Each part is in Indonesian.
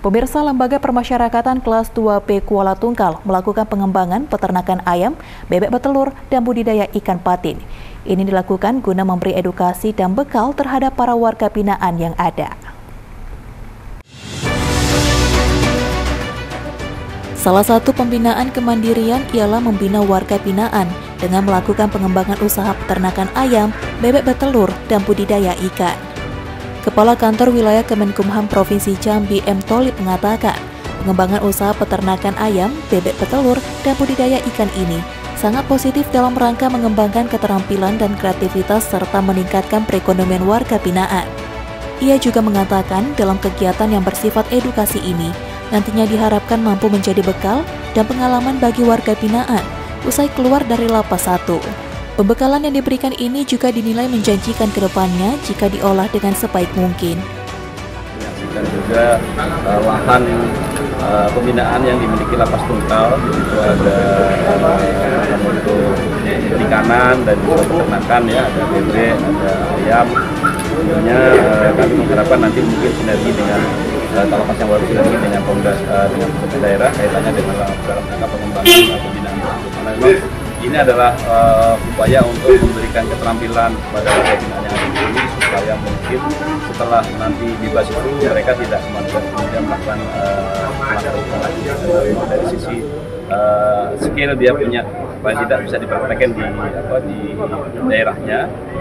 Pemirsa, Lembaga Permasyarakatan Kelas 2P Kuala Tungkal melakukan pengembangan peternakan ayam, bebek betelur, dan budidaya ikan patin. Ini dilakukan guna memberi edukasi dan bekal terhadap para warga binaan yang ada. Salah satu pembinaan kemandirian ialah membina warga binaan dengan melakukan pengembangan usaha peternakan ayam, bebek betelur, dan budidaya ikan. Kepala Kantor Wilayah Kemenkumham Provinsi Jambi M. Tholib mengatakan, pengembangan usaha peternakan ayam, bebek betelur, dan budidaya ikan ini sangat positif dalam rangka mengembangkan keterampilan dan kreativitas serta meningkatkan perekonomian warga binaan. Ia juga mengatakan dalam kegiatan yang bersifat edukasi ini, nantinya diharapkan mampu menjadi bekal dan pengalaman bagi warga binaan usai keluar dari lapas 1. Pembekalan yang diberikan ini juga dinilai menjanjikan ke depannya jika diolah dengan sebaik mungkin. Dan juga lahan pembinaan yang dimiliki Lapas Tungkal, itu ada untuk perikanan dan juga peternakan, ya, ada bebek, ada ayam. Tentunya kami mengharapkan nanti mungkin sinergi dengan Lapas yang baru sinergi dengan pemerintah daerah kaitannya dengan dalam rangka pengembangan pembinaan. Karena ini adalah upaya untuk memberikan keterampilan kepada warga binaan yang ada ini supaya mungkin setelah nanti bebas itu mereka tidak kemudian melakukan pelanggaran hukum lagi. Dari sisi skill dia punya, paling tidak bisa dipraktekkan di daerahnya.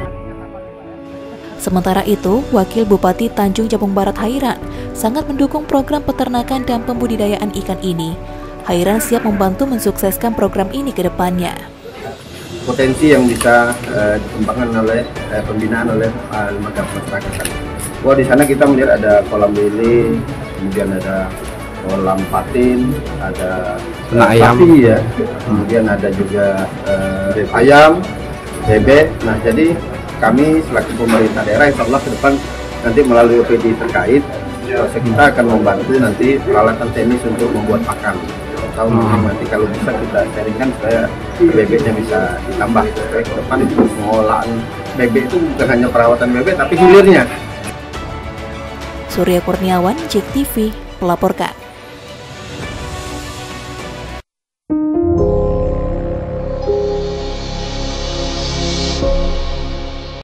Sementara itu, Wakil Bupati Tanjung Jabung Barat Hairan sangat mendukung program peternakan dan pembudidayaan ikan ini. Hairan siap membantu mensukseskan program ini ke depannya. Potensi yang bisa dikembangkan oleh pembinaan oleh lembaga pemasyarakatan. Wah, di sana kita melihat ada kolam lele, kemudian ada kolam patin, ada sapi, ya, kemudian ada juga ayam, bebek. Nah, jadi kami selaku pemerintah daerah, insya Allah ke depan nanti melalui OPD terkait, kita akan membantu nanti peralatan teknis untuk membuat pakan. Tahun nanti kalau bisa kita sharingkan supaya bebeknya bisa ditambah, supaya ke depan pengolahan bebek itu bukan hanya perawatan bebek tapi hilirnya. Surya Kurniawan, JEK TV, melaporkan.